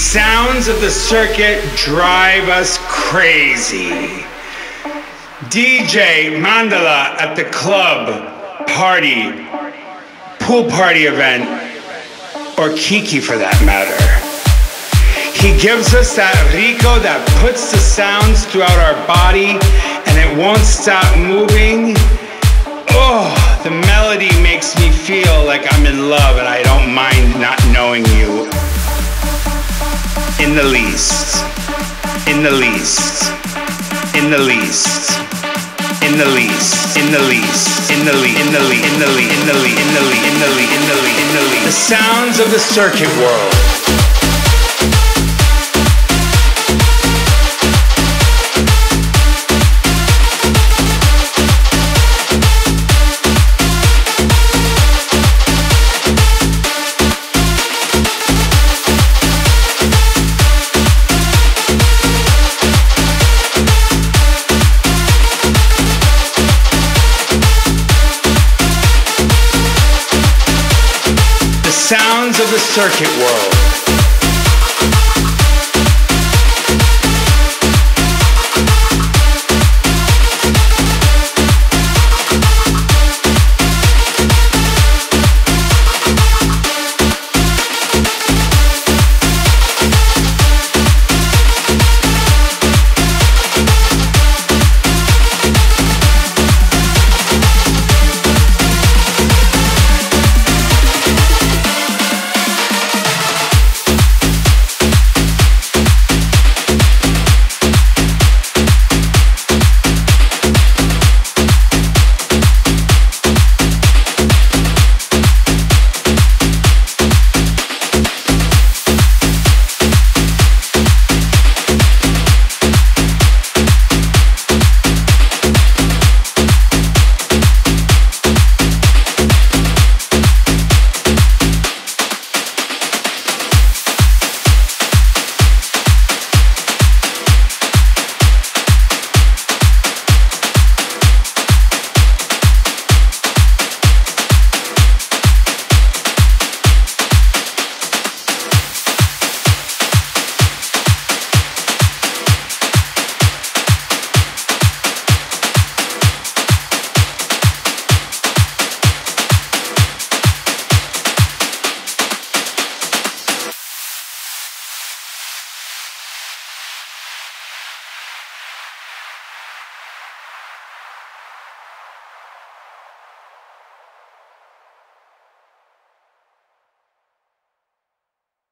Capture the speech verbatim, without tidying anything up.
sounds of the circuit drive us crazy. D J Mandala at the club, party, pool party event, or Kiki for that matter. He gives us that rico that puts the sounds throughout our body and it won't stop moving. Oh, the melody makes me feel like I'm in love and I don't mind not knowing you. In the least, in the least, in the least, in the least, in the least, in the least, in the least, in the least, in the least, in the least, in the least, in the least, in the least. The sounds of the circuit world. Sounds of the circuit world.